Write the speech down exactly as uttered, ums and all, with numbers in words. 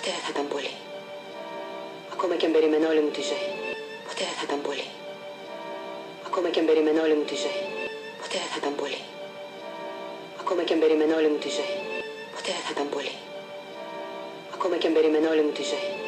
ποτέ δεν θα ήταν πολύ. Ακόμα και αν περίμενα όλη μου τη ζωή, ποτέ δεν θα ήταν πολύ. Ακόμα και αν περίμενα όλη μου τη ζωή, ποτέ δεν θα ήταν πολύ. Ακόμα και αν περίμενα όλη μου τη ζωή, ποτέ δεν θα ήταν πολύ. Ακόμα και αν περίμενα όλη μου τη ζωή.